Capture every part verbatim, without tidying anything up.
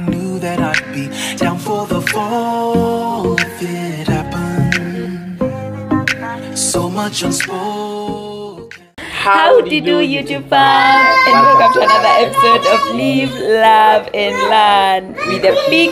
knew that I'd be down for the fall if it happened. So much unspoken. How do you do, YouTube fam? And welcome to another episode of Live, Love and Learn with the P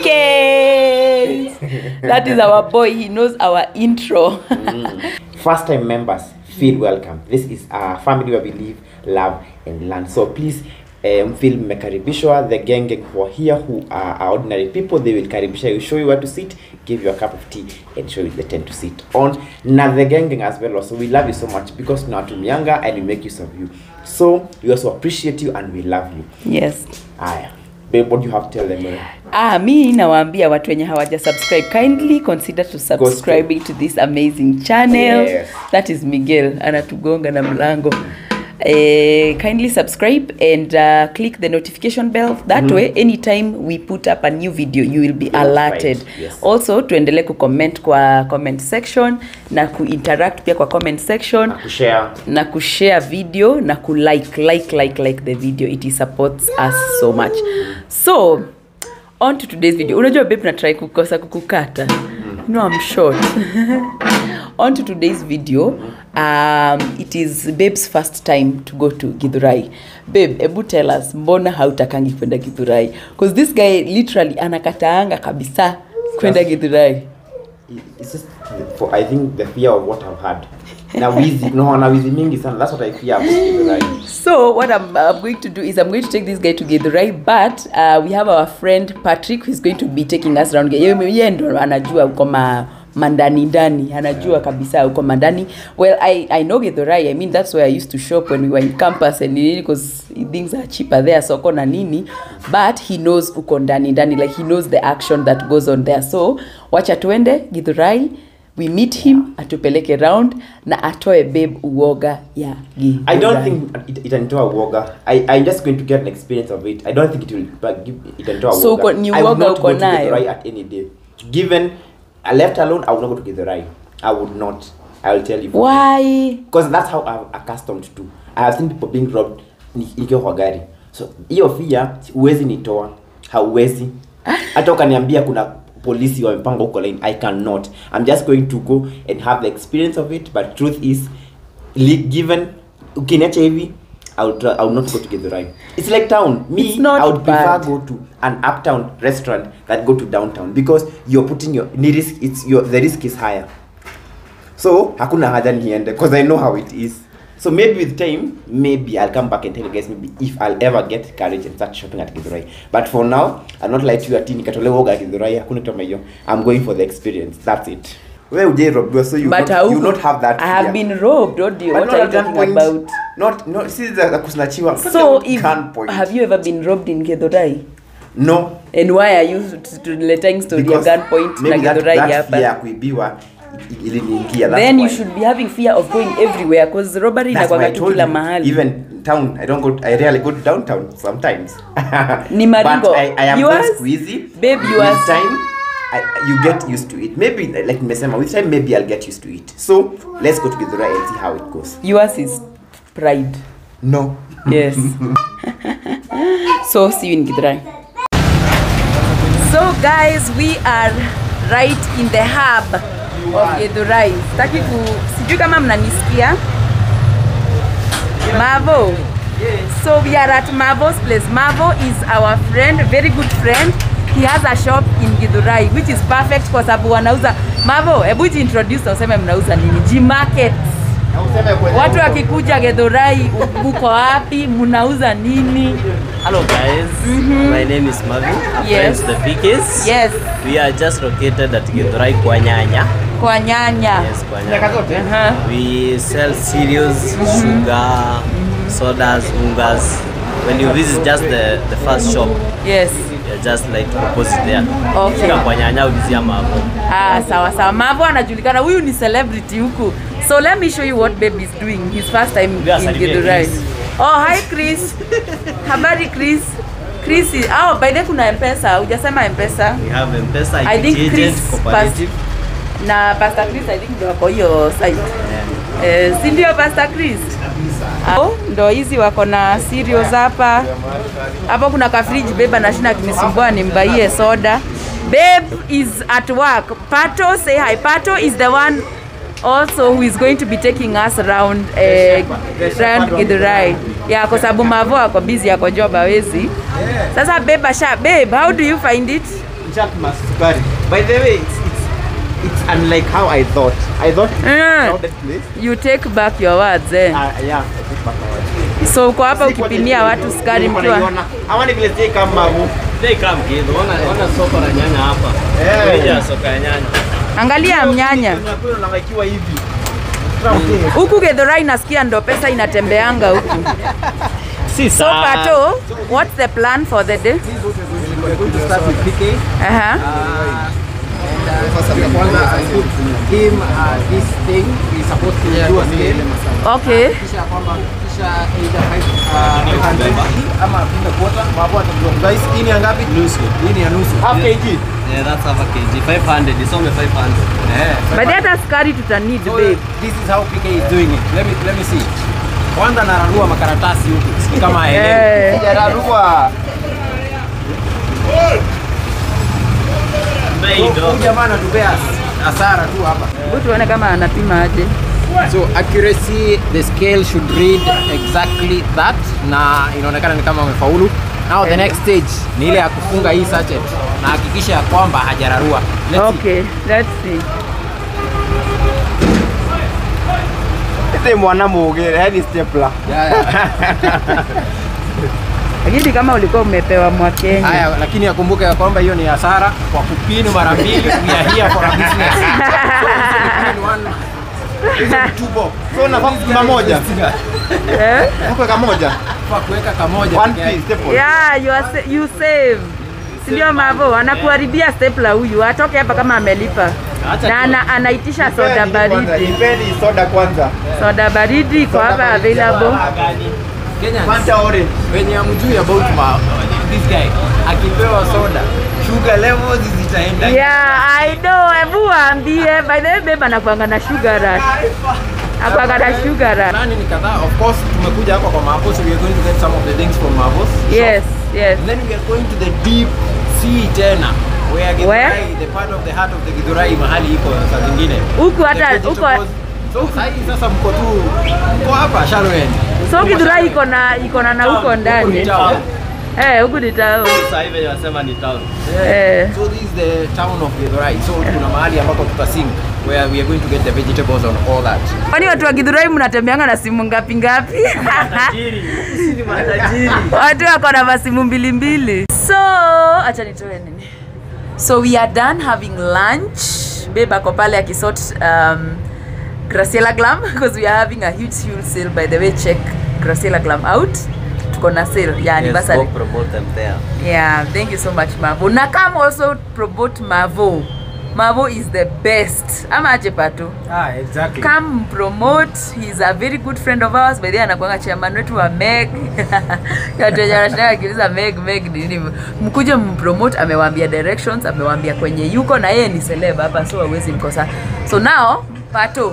Ks. That is our boy, he knows our intro. mm. First time members, feel welcome. This is a family where we live, love and learn. So please um, feel mekaribishwa. The gang gang who are here, who are ordinary people, they will karibisha you, show you where to sit, give you a cup of tea and show you the tent to sit on. Now the gang gang as well also, we love you so much because now to younger and we make use of you. So we also appreciate you and we love you. Yes. Aya. Babe, what do you have to tell them? Ah, mi nawaambia watu wenye hawaja subscribe, kindly consider to subscribing to this amazing channel. Yes. That is Miguel anatugonga na mlango. Uh, kindly subscribe and uh, click the notification bell. That mm-hmm. way, anytime we put up a new video, you will be alerted. Right. Yes. Also, tuendele ku comment kwa comment section na ku interact pia kwa comment section. Na kushare. Na kushare video na ku like, like, like, like the video. It supports us so much. So, on to today's video. Unajua babe na try kukosa kukukata. Mm. No, I'm short. On to today's video. Um, it is babe's first time to go to Githurai. Babe, ebu tell us, mbona hautakangi kwenda Githurai? Because this guy literally anakataanga kabisa kwenda Githurai. It's just for, I think, the fear of what I've had. Na wizi, no, na wizi mingi sana. That's what I fear about Githurai. So what I'm, I'm going to do is I'm going to take this guy to Githurai, but uh, we have our friend Patrick who's going to be taking us around. Yeye ndo anajua uko ma mandani ndani, anajua kabisa uko mandani. Well, I I know Githurai. I mean, that's where I used to shop when we were in campus and because things are cheaper there, so uko na nini. But he knows uko ndani ndani, like he knows the action that goes on there. So wacha tuende Githurai. We meet him, atupeleke round na atoe babe uoga ya Githurai. I don't think it itanitoa uoga. I I'm just going to get an experience of it. I don't think it will give itanitoa uoga. So uko ni uoga uko nayo. I would not go to Githurai at any day. Given I left alone, I would not go to Githurai. I would not. I will tell you. Why? Because that's how I'm accustomed to. I have seen people being robbed nikiwa kwa gari. So hiyo fear huwezi nitoa. Hauwezi. Hata ukaniambia kuna polisi wamepanga huko line, I cannot. I'm just going to go and have the experience of it, but truth is, given ukiniacha hivi, I would I would not go to Githurai. It's like town. Me, I would bad. prefer go to an uptown restaurant that go to downtown because you're putting your risk. It's your the risk is higher. So hakuna haja niende because I know how it is. So maybe with time, maybe I'll come back and tell you guys maybe if I'll ever get courage and start shopping at Githurai. But for now, I'll not lie to you at nikatole woga at Githurai. Hakuna tama hiyo. I'm going for the experience. That's it. Where would you rob? So you not, you not have that. I have fear. Been robbed. What do you? But what are you talking point, about? Not no. See the kusnachiwa. So if have you ever been robbed in Githurai? No. And why are you to letting story a gunpoint na Githurai hapa? Yeah, kuibiwa. Then you should be having fear of going everywhere because robbery inakuwa kila mahali. Even town, I don't go. I rarely go to downtown sometimes. Ni maringo. But I, I am not squeezy. Babe, you with time, I, you get used to it. Maybe like Mesema, with time maybe I'll get used to it. So let's go to Githurai and see how it goes. Yours is pride. No. Yes. So see you in Githurai. So guys, we are right in the hub of Githurai. Sitaki ku sijui kama mnanisikia. Mavo. So we are at Mavo's place. Mavo is our friend, very good friend. He has a shop in Githurai which is perfect kwa sababu wanauza. Mavo, hebu introduce useme mnauza nini? G Market. Watu wakikuja Githurai uko wapi? Mnauza nini? Hello guys, mm-hmm. My name is Mavi. Yes. Friends the P Ks. Yes. We are just located at Githurai kwa Nyanya. Kwa Nyanya. Yes, kwa Nyanya. Uh-huh. We sell cereals, mm-hmm. sugar, mm-hmm. sodas, ungas. When you visit just the the first shop. Yes. You're just like opposite there. Okay. Fika kwa Nyanya ulizia Mavo. Ah, sawa sawa. Mavo anajulikana, huyu ni celebrity huku. So let me show you what babe is doing. His first time yes, in Githurai. Oh, hi Chris. Habari Chris. Chris is, oh, by the way kuna M-Pesa. Hujasema M-Pesa? We have M-Pesa, I think agent, Chris cooperative. Na Pastor Chris I think ndio kwa hiyo site. Yeah. Eh, si ndio Pastor Chris? Oh, ndo hizi wako na cereals hapa. Hapo kuna ka fridge babe anashinda kinisumbua nimbaie soda. Babe is at work. Pato, say hi. Pato is the one also who is going to be taking us around uh, around Githurai. Yeah, kwa sababu Mavo ako busy ako job hawezi. Sasa babe asha, babe, how do you find it? By the way, it's, it's, it's unlike how I thought. I thought it's Mm. a crowded place. You take back your words eh. Uh, yeah, I take back my words. So uko hapa ukipimia watu sukari mkiwa. Hawa ni vile stay kama Mavu. They come kid. Ona ona soko la nyanya hapa. Eh. Wewe soko ya nyanya. Angalia mnyanya. Unakuwa unangaikiwa hivi. Huku Githurai nasikia ndo pesa inatembeanga huku. Si So Pato, what's the plan for the day? We're going to start with P K. Uh-huh. Uh, and uh, I put him uh, this thing. He's supposed to do a scale. Okay. Kisha kwamba kisha either five uh, hundred ama pinda quarter. Mapo atajua. Guys, hii ni ngapi? Nusu. Hii ni ya nusu. Half kg. Yeah, that's half a kg. five hundred. It's only five hundred. Yeah. But hata sukari tutanid So babe. this is how P K is doing it. Let me let me see. Kwanza nararua makaratasi huku. Si kama haelewi. Eh. Jararua. Huyu jamaa anatupea hasara tu hapa. Hebu tuone kama anapima aje. So accuracy, the scale should read exactly that na inaonekana ni kama amefaulu. Now the next stage ni ile ya kufunga hii sachet na hakikisha ya kwamba hajararua. Let's see. Okay, let's see. Ite mwana mugere, hadi stapler. Yeah, yeah. Lakini kama ulikuwa umepewa mwa Kenya. Haya, lakini akumbuke ya kwamba hiyo ni hasara kwa kupini mara mbili. We are here for a business. Tubo. So na kama moja. Eh? Huko kama moja. Kwa kuweka kamoja. One piece staple. Yeah, you are sa you save. Sindio Mavo, anakuharibia stapler huyu. Atoke hapa kama amelipa. Na ana, anaitisha soda baridi. Ipeni soda kwanza. Soda baridi iko hapa available. Kenyans, Fanta orange. when you amjui about ma, this guy, akipewa soda, sugar levels zitaenda. Yeah, I know. Hebu waambie. By the way, babe anakuanga na sugar rush. Akuanga na sugar rush. Nani ni kadhaa, of course, tumekuja hapa kwa Mavos, so we are going to get some of the things from Mavos. Yes, yes. And then we are going to the deep sea tena. Where Githurai, the part of the heart of the Githurai mahali iko saa zingine. Huku hata The huko vegetables. So sasa sasa mko tu mko hapa shallow end. so Githurai iko na iko na na huko ndani. Eh, huku ni town. Sasa hivi wanasema ni town. Eh. So this is the town of Githurai. So kuna mahali ambako tutasing where we are going to get the vegetables and all that. Kwani watu wa Githurai mnatembeanga na simu ngapi ngapi? Tajiri. Sisi ni matajiri. Watu wako na masimu mbili mbili. So, acha nitoe nini. So we are done having lunch. Babe ako pale akisort um Graciela Glam because we are having a huge huge sale. By the way, check Graciela Glam out. Tuko na sale ya anniversary. Yes, go promote them there. Yeah, thank you so much Mavo. Na come also promote Mavo. Mavo is the best. Ama aje Pato. Ah, exactly. Come promote. He's a very good friend of ours. By the way, anakuanga chairman wetu wa Meg. Watu wenye wanashinda wakiuliza Meg Meg ni nini? Mkuje mpromote, amewaambia directions, amewaambia kwenye yuko na yeye ni celeb hapa so hawezi mkosa. So now Pato.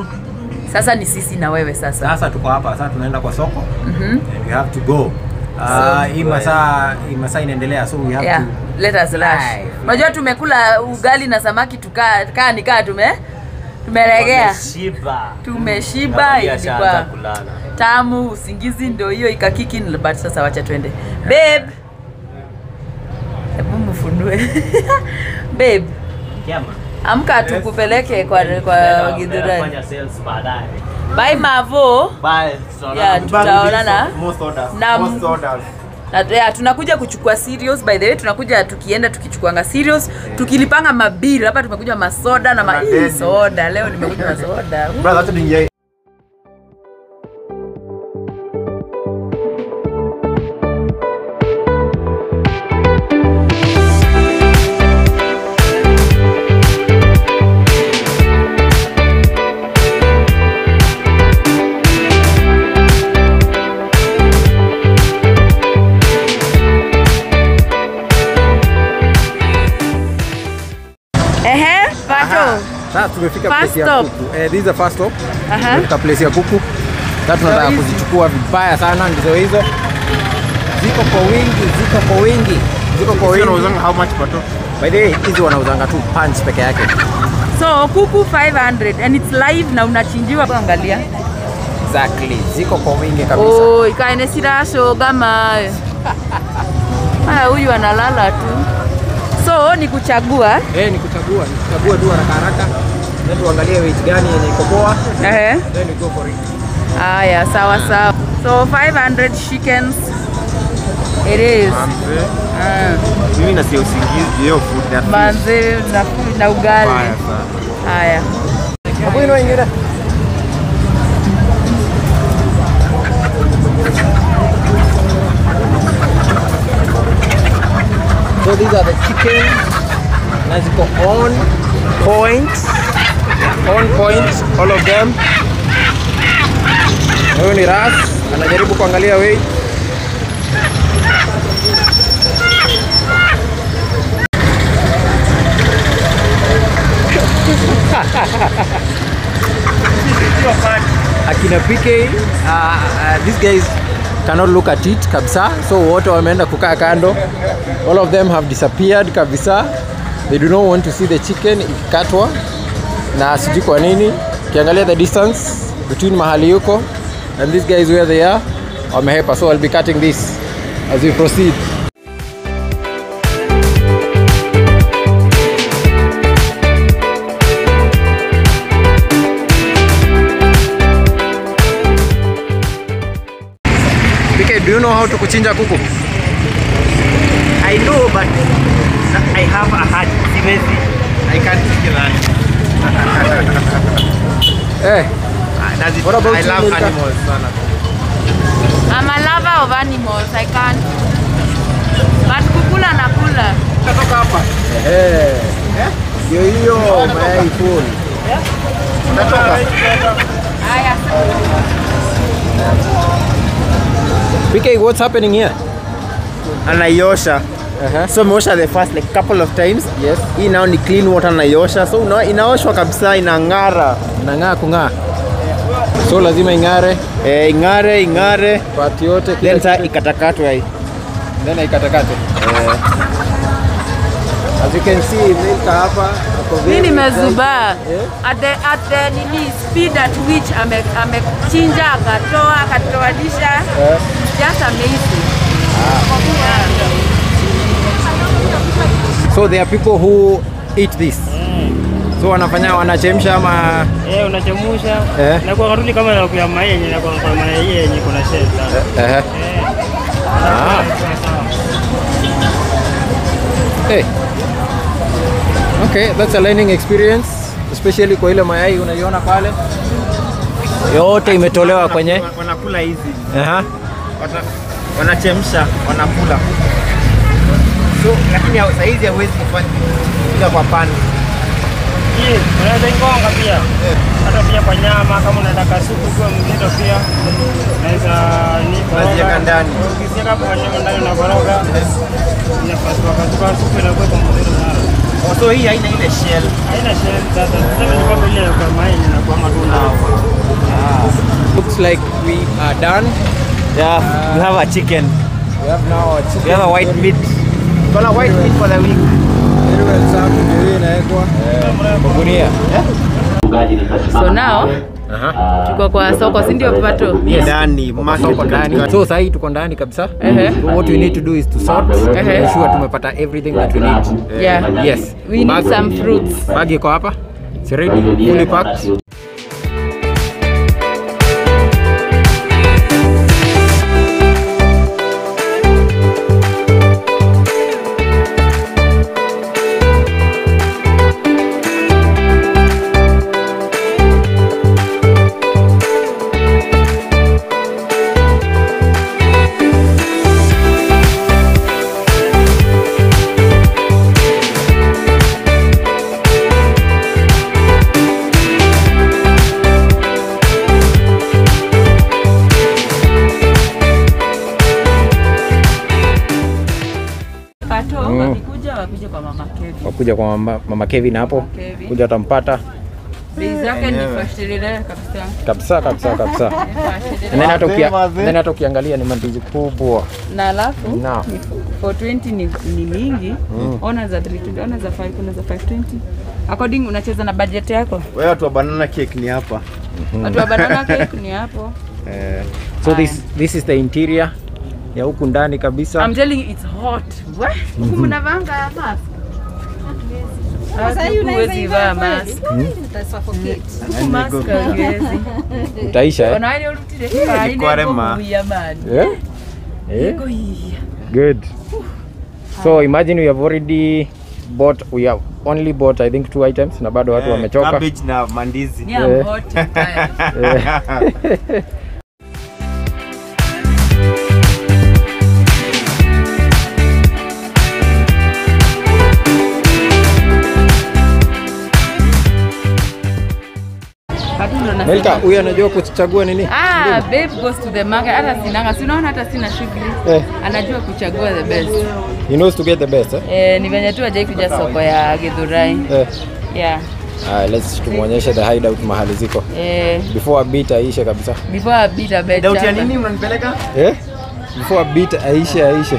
Sasa ni sisi na wewe sasa. Sasa tuko hapa, sasa tunaenda kwa soko. Mhm. And we have to go. Ah, hii masaa hii masaa inaendelea, so we have Yeah, to let us rush. Unajua tumekula ugali na samaki tukaa kaa nikaa tume tumelegea. Shiba. Tumeshiba ilikuwa kulala. tamu, usingizi ndio hiyo ikakiki but sasa wacha twende. Babe. Hebu mfunue. Babe, Kiama. amka tukupeleke kwa kwa Githurai. Fanya sales baadaye. Bye Mavo. Bye. Yeah, tutaonana. More sodas. Na- More sodas. Na yeah, tunakuja kuchukua cereals by the way, tunakuja tukienda tukichukuanga cereals, tukilipanga mabiri hapa tumekuja masoda na ma Madeni. soda. Leo nimekuja na soda. Brother, acha tuingie. Ehe, Pato. Sasa tumefika First place ya stop. kuku. Eh, this is the first stop. Aha. Tumefika place ya kuku. Sasa tunataka kuzichukua vibaya sana, ndizo hizo. Ziko kwa wingi, ziko kwa wingi. Ziko kwa wingi. Wanauzanga how much pato? By the way, hizi wanauzanga tu punch peke yake. So kuku five hundred and it's live na unachinjiwa. Angalia. Exactly. Ziko kwa wingi kabisa. Oh, ikaene sirasho kama. Ah, huyu analala tu. So ni kuchagua. Eh, ni kuchagua, ni kuchagua tu haraka haraka. Then tuangalie weight gani yenye iko poa. Eh. Then we go for it. Aya, sawa sawa. So five hundred chickens. It is. Manze. Ah. Mimi nasikia usingizi hiyo food na fish. Manze na na ugali. Haya sana. Haya. Hapo ino ingine. So these are the chickens. Na ziko on point. On point, all of them. Huyu ni Ras, anajaribu kuangalia weight. Akina P K, uh, uh, these guys cannot look at it kabisa, so wote wameenda kukaa kando. All of them have disappeared kabisa. They do not want to see the chicken ikikatwa, na sijui kwa nini. Kiangalia the distance between mahali yuko and these guys where they are, wamehepa. So I'll be cutting this as we proceed. Do you know how to kuchinja kuku? I know, but I have a heart. Seriously, I can't kill that. Hey, Does it, what about I you, love Milka? animals sana. I'm a lover of animals. I can't. But kukula na kula. Kutoka hapa. Eh. Yo hiyo mayai full. Kutoka. Haya. P K, what's happening here? Anaiosha. Uh-huh. So meosha the first like couple of times. Yes. Hii nao ni clean water anaiosha. So una, inaoshwa kabisa, inang'ara. Inang'aa kung'aa. So lazima ing'are. Eh, ing'are, ing'are. Part yote Then sa ikatakatwa hii. Then ikatakate. Eh. As you can see, Milka hapa ako very Mimi nimezuba. Yeah. At the at the nini speed at which ame amechinja akatoa akatoanisha. Yeah. Just amazing. So there are people who eat this. So wanafanya wanachemsha ama Eh, unachemusha. Eh. Na kwa karudi kama na kwa mayai yenye na kwa kwa mayai yenye kuna shell sana. eh. Ah. Hey. Okay, that's a learning experience, especially kwa ile mayai unaiona pale. Yote imetolewa kwenye wanakula hizi. Aha. Wana, wanachemsha, wanakula. So lakini saa hizi hawezi kufanya kila kwa pan. Hii unaweza ingonga pia. Hata pia kwa nyama kama unataka supu kwa mzito pia. Unaweza ni Unaziweka ndani. Ukisiweka kwa nyama ndani na koroga. Inapaswa kwa supu na kwa mzito sana. So hii haina ile shell. Haina shell sasa. Sasa ni kwa ile kwa mayai na kwa matunda. Looks like we are done. Yeah, uh, we have a chicken. We have now a chicken. We have a white meat. Call a white meat for the week. Very well served. Ndio inawekwa kwa gunia. So now Aha. tuko kwa soko, si ndio Pato? Ndani, Soko market ndani. ndani. So sasa hii tuko ndani kabisa. Ehe. So what we need to do is to sort. Ehe. Make sure tumepata everything that we need. Yeah. Yes. We need Bag- some fruits. Bag iko hapa. It's ready, fully packed. Pato Mm. wakikuja wakuje kwa mama Kevin. Wakuja kwa mama, mama Kevin hapo. Kevin. Kuja atampata. Bei zake ni fashilile kabisa. Kabisa kabisa kabisa. And then hata ukia, then hata ukiangalia ni mandizi kubwa. Na alafu No. four twenty ni, ni mingi. Mm. Ona za three twenty, ona za five, kuna za five twenty. According unacheza na budget yako. Wewe watu wa banana cake ni hapa. Watu wa banana cake ni hapo. Eh. So this this is the interior ya huku ndani kabisa. I'm telling you it's hot. What? Huku mnavanga mask. Sasa hiyo unaweza vaa mask. Huku mask haiwezi. Utaisha eh? Ona ile ulitile. Haina ya man. Eh? Eh? Good. So imagine we have already bought, we have only bought I think two items na bado watu wamechoka. Cabbage na mandizi. Yeah, I'm hot. tired. Melka, huyu anajua kuchagua nini? Ah, babe goes to the market. Hata sinanga, si unaona hata sina shughuli. Eh. Anajua kuchagua the best. He knows to get the best, eh? Eh, ni venye tu hajai kuja soko ya Githurai. Eh. Yeah. Ah, let's tumuonyeshe the hideout mahali ziko. Eh, Before a beat aishe kabisa. before a bit a bit. Dauti ya nini unanipeleka? Eh? Before a beat aishe aishe.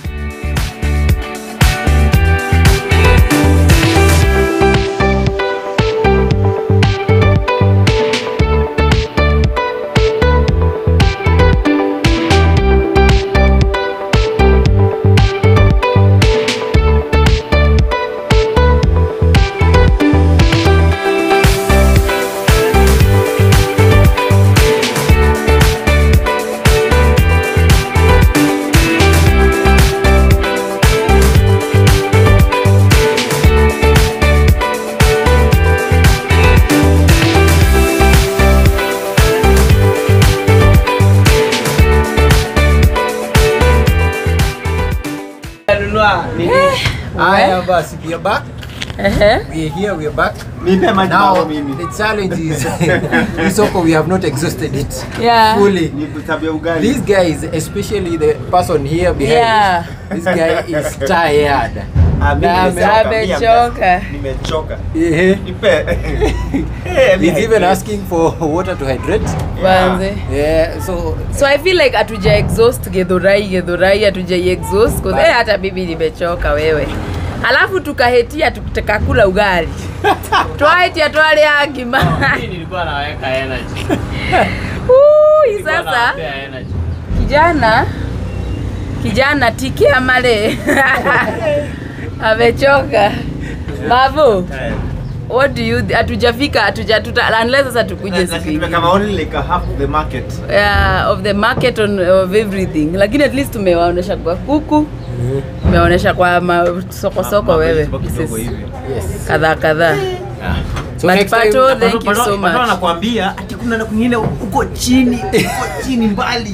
Aya basi, we are back. Eh. We are here, we are back. Nipe maji Now, bao mimi. the challenge is this soko we have not exhausted it Yeah. fully. Ni kutabia ugali. These guys, especially the person here behind, Yeah. this guy is tired. Ah, mimi Na nimechoka, amechoka. mimi Nimechoka. Eh, Nipe. Eh, He's even asking for water to hydrate. Banze. Yeah, so So I feel like atuja exhaust Githurai, Githurai atuja exhaust cause eh hata bibi nimechoka wewe. Halafu tukahetia tukakula ugali. Twaitia twale agima. Mimi nilikuwa naweka energy. Ui sasa kijana kijana tiki amale. Amechoka. Mavu. What do you atujafika atuja tuta unless sasa tukuje siku hii. Kama only like a half of the market. Yeah, of the market on of everything. Lakini at least tumewaonesha kwa kuku. Tumewaonesha kwa ma, soko soko wewe. yes. Kadha kadha. So But next time, Pato, thank you so much. Anakuambia ati kuna na kwingine uko chini, uko chini mbali.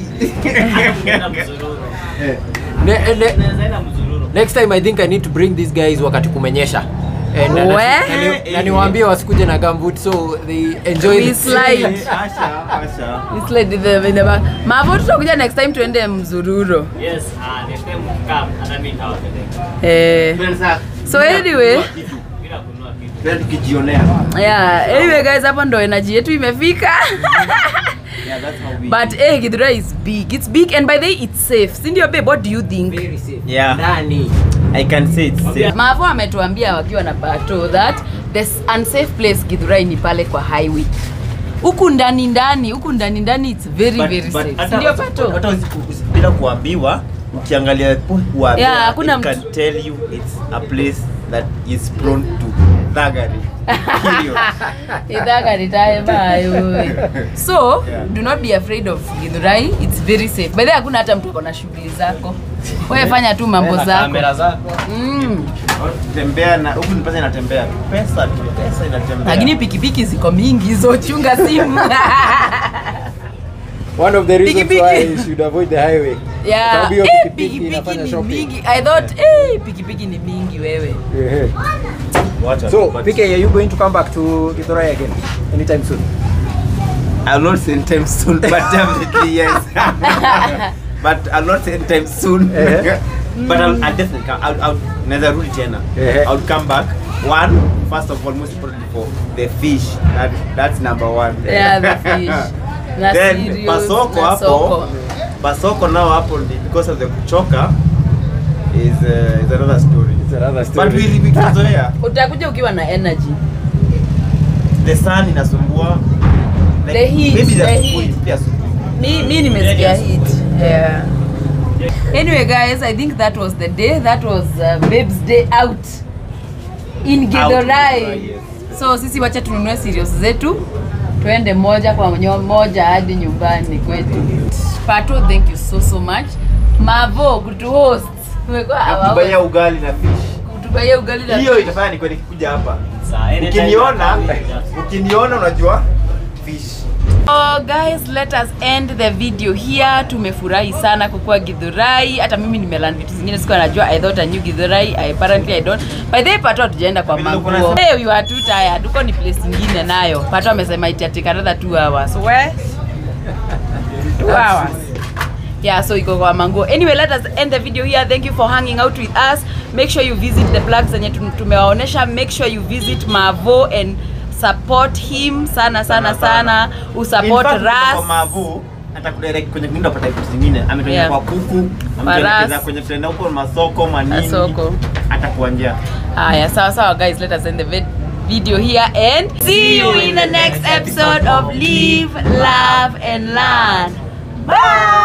Ne, ne, next time I think I need to bring these guys wakati kumenyesha. And na- We? na- na- na niwaambie wasikuje na gumboot so they enjoy We the slide. Asha, Asha. It's like the the, the back. Mavu tutakuja next time tuende Mzururo. Yes, ah, next time come and meet our Eh. So anyway, bila kununua kitu. Tena tukijionea. yeah, anyway guys hapo ndo energy yetu imefika. Yeah, that's how we. But eh Githurai is big. It's big and by the way it's safe. Si ndio babe, what do you think? very safe. Yeah. Ndani. I can say it's safe. Mavu ametuambia wakiwa na Pato that the unsafe place Githurai ni pale kwa highway. Huku ndani ndani, huku ndani ndani it's very But- very but safe. hata- Si ndio hata- Pato? hata usiku- usi- bila kuambiwa, ukiangalia who are Yeah, there, hakuna it can mtu- tell you it's a place that is prone to thuggery. Period. Idhaga nitaye bayo. So, Yeah. do not be afraid of Githurai. It's very safe. By the way, hakuna hata mtu akona shughuli zako. Wewe fanya tu mambo zako. Kamera zako. Mm. Tembea na huku ni pesa inatembea. Pesa tu, pesa inatembea. Lakini pikipiki ziko mingi hizo, chunga simu. One of the reasons Piki, piki. why you should avoid the highway. Yeah. Sababu hiyo Eh, pikipiki pikipiki inafanya ni shopping. mingi. I thought eh pikipiki ni mingi wewe. Yeah. Wacha So, tu, but- P K, are you going to come back to Githurai again anytime soon? I'll not say anytime soon, but definitely yes. But I'll not say anytime soon. Eh. But I'll, I'll definitely come. I'll, I'll neither rudi tena. Eh. I'll come back. One, first of all, most importantly for the fish. That, that's number one. Yeah, the fish. Na Then cereals, pasoko na hapo. soko. Pasoko now hapo because of the kuchoka is uh, is another story. It's another story. But we we tuzoea. Utakuja ukiwa na energy. The sun inasumbua. Like, The heat, maybe the that's heat. pia asubuhi. Mi mi nimesikia heat. Yeah. Anyway guys, I think that was the day. That was uh, Babes Day out in Githurai. Yes. So sisi wacha tununue cereals zetu. Tuende moja kwa nyo- moja hadi nyumbani kwetu. Pato, thank you so so much. Mavo, kutu host. Tumekuwa Kubaya ugali na fish. kutubaya ugali na Hiyo itafanya nikuwe nikikuja hapa. Saa, anytime Ukiniona, you come, ukiniona unajua fish. Oh guys, let us end the video here. Tumefurahi sana kukua Githurai. Hata mimi nimelan vitu zingine sikuwa najua. I thought I knew Githurai. I apparently I don't. By the way, Pato hatujaenda kwa Vile manguo. uko na- Hey, we are too tired. Tuko ni place nyingine nayo. Pato amesema it take another two hours. Where? two hours. Yeah, so iko kwa mango. Anyway, let us end the video here. Thank you for hanging out with us. Make sure you visit the plugs zenye tu- tumewaonesha. Make sure you visit Mavo and support him sana sana sana. Usupport In fact, kwa Ras. Mavu atakudirect kwenye kundi upata vitu zingine. Ametoka Yeah. kwa kuku, Kwa ameelekeza Ras. kwenye trend huko masoko manini. Masoko. Atakuwa njia. Haya, sawa sawa guys, let us end the vid- video here and see you in the next episode of Live, Love and Learn. Bye.